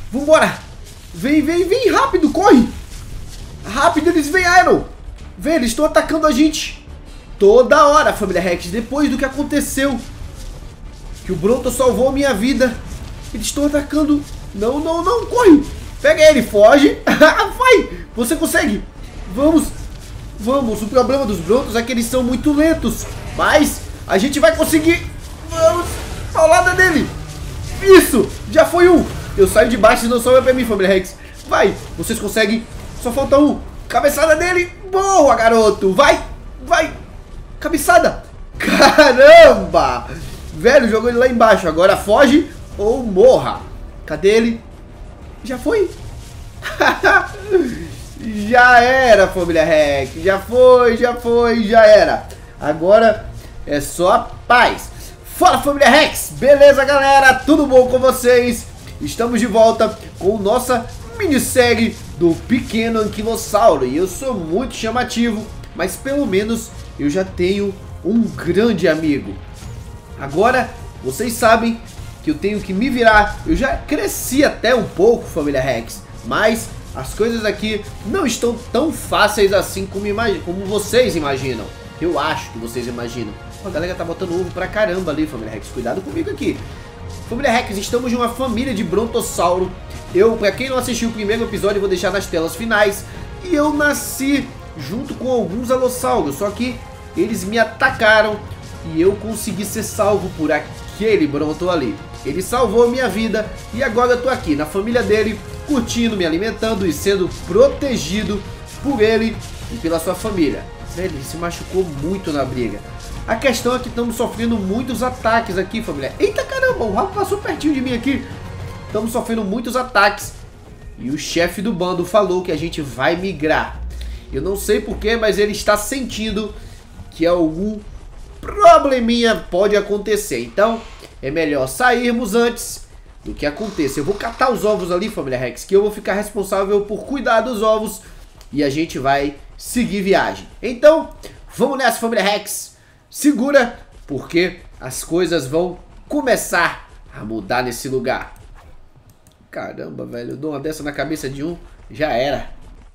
Vambora. Vem, vem, vem. Rápido, corre. Rápido, eles vieram. Vem, eles estão atacando a gente toda hora, família Rex. Depois do que aconteceu, que o Bronto salvou a minha vida, eles estão atacando. Não, não, não, corre. Pega ele, foge. Vai, você consegue. Vamos, vamos. O problema dos Brontos é que eles são muito lentos, mas a gente vai conseguir. Vamos, paulada dele. Isso, já foi um. Eu saio de baixo e não sobra pra mim, família Rex. Vai, vocês conseguem. Só falta um. Cabeçada dele. Boa, garoto. Vai, vai. Cabeçada. Caramba. Velho, jogou ele lá embaixo. Agora foge ou morra. Cadê ele? Já foi. Já era, família Rex. Já foi, já era. Agora é só paz. Fala, família Rex. Beleza, galera? Tudo bom com vocês? Estamos de volta com nossa minissérie do Pequeno Anquilossauro. E eu sou muito chamativo, mas pelo menos eu já tenho um grande amigo. Agora, vocês sabem que eu tenho que me virar. Eu já cresci até um pouco, família Rex, mas as coisas aqui não estão tão fáceis assim como vocês imaginam. Eu acho que vocês imaginam. A galera tá botando ovo pra caramba ali, família Rex. Cuidado comigo aqui. Família Rex, estamos de uma família de brontossauro. Pra quem não assistiu o primeiro episódio, eu vou deixar nas telas finais. E eu nasci junto com alguns alossauros, só que eles me atacaram e eu consegui ser salvo por aquele bronto ali. Ele salvou a minha vida e agora eu tô aqui na família dele, curtindo, me alimentando e sendo protegido por ele e pela sua família. Ele se machucou muito na briga. A questão é que estamos sofrendo muitos ataques aqui, família. Eita caramba, o Rafa passou pertinho de mim aqui. Estamos sofrendo muitos ataques. E o chefe do bando falou que a gente vai migrar. Eu não sei porquê, mas ele está sentindo que algum probleminha pode acontecer. Então, é melhor sairmos antes do que aconteça. Eu vou catar os ovos ali, família Rex, que eu vou ficar responsável por cuidar dos ovos. E a gente vai seguir viagem. Então, vamos nessa, família Rex. Segura, porque as coisas vão começar a mudar nesse lugar. Caramba, velho, eu dou uma dessa na cabeça de um, já era.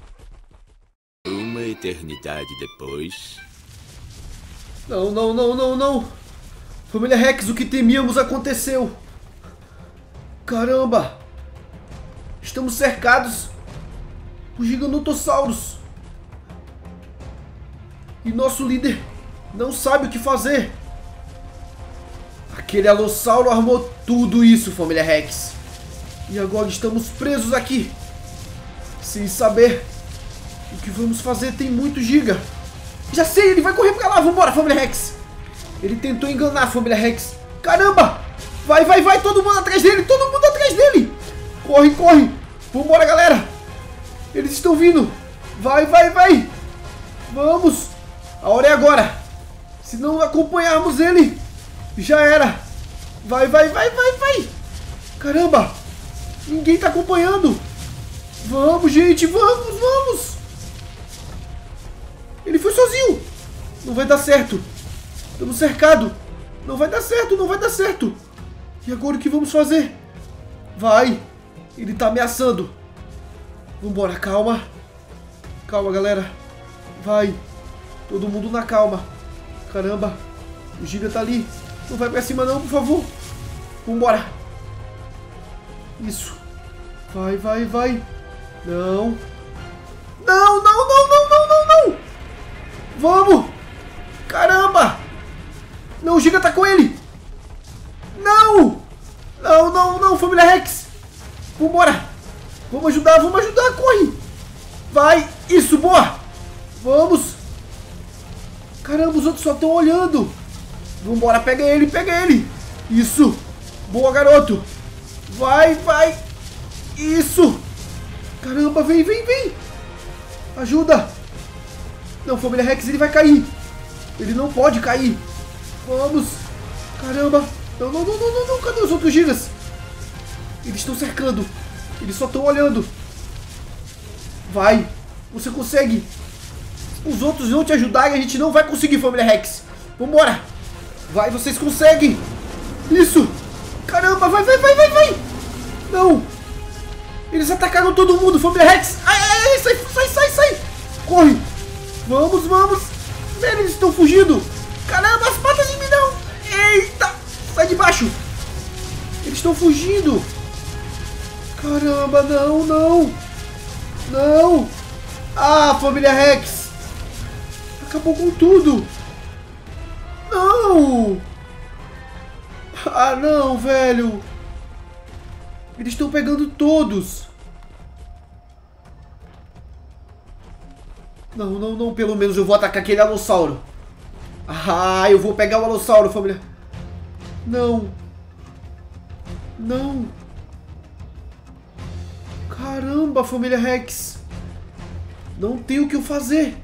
Uma eternidade depois. Não, não, não, não, não. Família Rex, o que temíamos aconteceu. Caramba. Estamos cercados por giganotossauros. E nosso líder não sabe o que fazer. Aquele alossauro armou tudo isso, família Rex. E agora estamos presos aqui, sem saber o que vamos fazer. Tem muito giga. Já sei, ele vai correr pra lá. Vambora, família Rex. Ele tentou enganar, família Rex. Caramba. Vai, vai, vai. Todo mundo atrás dele. Todo mundo atrás dele. Corre, corre. Vambora, galera. Eles estão vindo. Vai, vai, vai. Vamos. A hora é agora. Se não acompanharmos ele, já era. Vai, vai, vai, vai, vai. Caramba. Ninguém tá acompanhando. Vamos, gente. Vamos, vamos. Ele foi sozinho. Não vai dar certo. Estamos cercados. Não vai dar certo, não vai dar certo. E agora o que vamos fazer? Vai. Ele tá ameaçando. Vambora, calma. Calma, galera. Vai. Todo mundo na calma. Caramba. O giga tá ali. Não vai pra cima não, por favor. Vambora. Isso. Vai, vai, vai. Não. Não, não, não, não, não, não, não. Vamos. Caramba. Não, o giga tá com ele. Não. Não, não, não, família Rex. Vambora. Vamos ajudar, corre. Vai. Isso, boa. Vamos. Caramba, os outros só estão olhando. Vambora, pega ele, pega ele. Isso. Boa, garoto. Vai, vai. Isso. Caramba, vem, vem, vem. Ajuda. Não, família Rex, ele vai cair. Ele não pode cair. Vamos. Caramba. Não, não, não, não, não, não. Cadê os outros gigas? Eles estão cercando. Eles só estão olhando. Vai. Você consegue. Os outros vão te ajudar e a gente não vai conseguir, família Rex. Vambora. Vai, vocês conseguem. Isso. Caramba, vai, vai, vai, vai, vai. Não. Eles atacaram todo mundo, família Rex. Ai, ai, ai, sai, sai, sai, sai. Corre. Vamos, vamos. Velho, eles estão fugindo. Caramba, as patas de mim não. Eita, sai de baixo. Eles estão fugindo. Caramba, não, não. Não. Ah, família Rex. Acabou com tudo. Não. Ah, não, velho. Eles estão pegando todos. Não, não, não. Pelo menos eu vou atacar aquele alossauro. Ah, eu vou pegar o alossauro, família. Não. Não. Caramba, família Rex. Não tem o que eu fazer.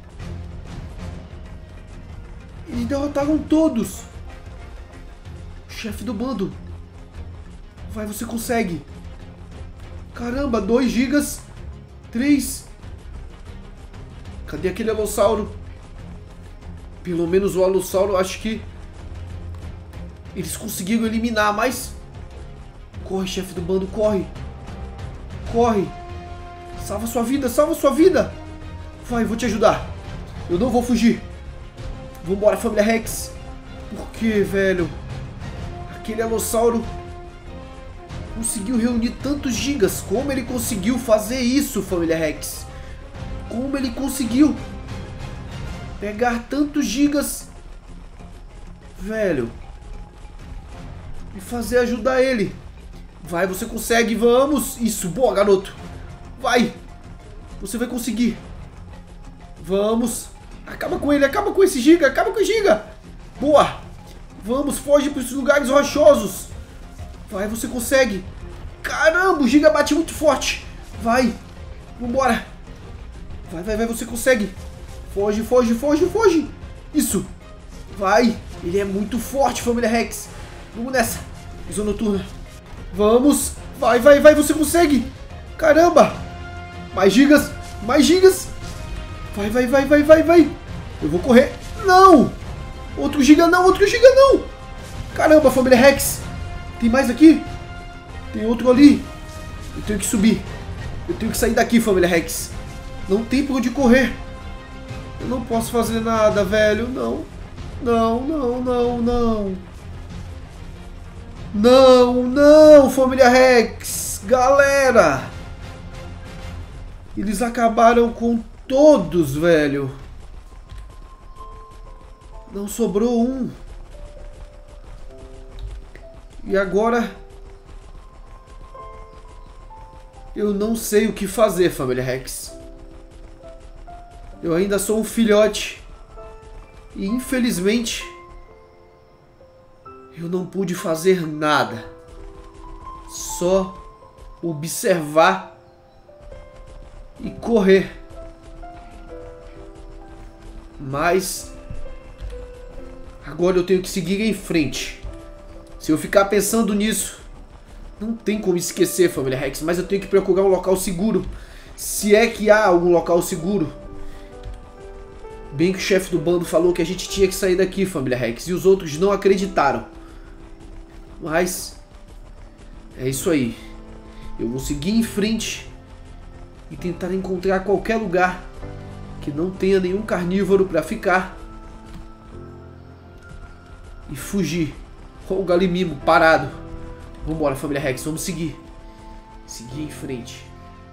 Eles derrotaram todos. O chefe do bando. Vai, você consegue. Caramba, 2 gigas. 3. Cadê aquele alossauro? Pelo menos o alossauro, acho que eles conseguiram eliminar, mas... Corre, chefe do bando, corre. Corre. Salva sua vida, salva sua vida. Vai, vou te ajudar. Eu não vou fugir. Vambora, família Rex. Por que, velho? Aquele alossauro conseguiu reunir tantos gigas. Como ele conseguiu fazer isso, família Rex? Como ele conseguiu pegar tantos gigas, velho, e fazer ajudar ele? Vai, você consegue, vamos. Isso, boa, garoto. Vai, você vai conseguir. Vamos. Acaba com ele, acaba com esse giga, acaba com o giga. Boa. Vamos, foge para esses lugares rochosos. Vai, você consegue. Caramba, o giga bate muito forte. Vai, vambora. Vai, vai, vai, você consegue. Foge, foge, foge, foge. Isso. Vai. Ele é muito forte, família Rex. Vamos nessa. Visão noturna. Vamos. Vai, vai, vai, você consegue. Caramba. Mais gigas, mais gigas. Vai, vai, vai, vai, vai, vai. Eu vou correr. Não. Outro giga não, outro giga não. Caramba, família Rex. Tem mais aqui? Tem outro ali. Eu tenho que subir. Eu tenho que sair daqui, família Rex. Não tem por onde correr. Eu não posso fazer nada, velho. Não. Não, não, não, não. Não, não, família Rex. Galera. Eles acabaram com todos, velho. Não sobrou um. E agora... eu não sei o que fazer, família Rex. Eu ainda sou um filhote. E infelizmente... eu não pude fazer nada. Só observar e correr. Mas... agora eu tenho que seguir em frente. Se eu ficar pensando nisso... não tem como esquecer, família Rex. Mas eu tenho que procurar um local seguro. Se é que há algum local seguro. Bem que o chefe do bando falou que a gente tinha que sair daqui, família Rex. E os outros não acreditaram. Mas... é isso aí. Eu vou seguir em frente. E tentar encontrar qualquer lugar que não tenha nenhum carnívoro pra ficar. E fugir. Olha o Galimimo parado. Vambora, família Rex, vamos seguir. Seguir em frente.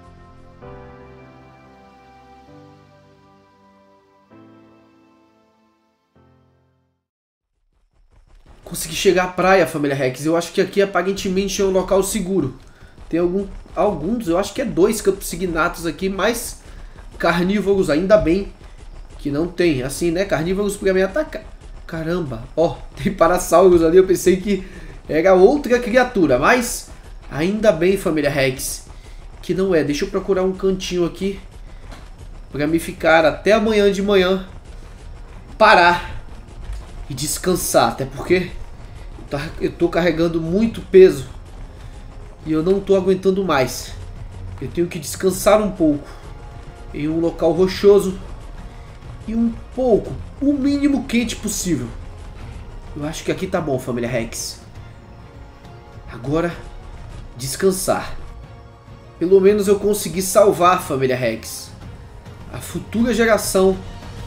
Consegui chegar à praia, família Rex. Eu acho que aqui aparentemente é um local seguro. Tem alguns, eu acho que é 2 campos aqui, mas carnívoros ainda bem que não tem. Assim, né? Carnívoros pra me atacar. Caramba, ó, tem parassauros ali. Eu pensei que era outra criatura, mas ainda bem, família Rex, que não é. Deixa eu procurar um cantinho aqui pra me ficar até amanhã de manhã, parar e descansar. Até porque eu tô carregando muito peso e eu não tô aguentando mais. Eu tenho que descansar um pouco em um local rochoso e um pouco, o mínimo quente possível. Eu acho que aqui tá bom, família Rex. Agora, descansar. pelo menos eu consegui salvar, família Rex, a futura geração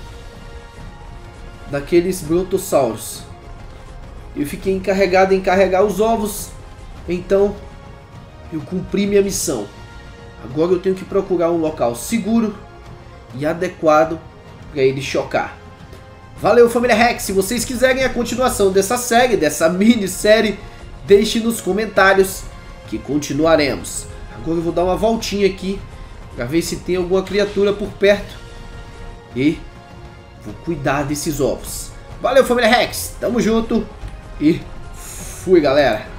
daqueles brontossauros. Eu fiquei encarregado em carregar os ovos, então eu cumpri minha missão. Agora eu tenho que procurar um local seguro e adequado para ele chocar. Valeu, família Rex. Se vocês quiserem a continuação dessa série, dessa minissérie, deixe nos comentários que continuaremos. Agora eu vou dar uma voltinha aqui para ver se tem alguma criatura por perto e vou cuidar desses ovos. Valeu, família Rex. Tamo junto e fui, galera.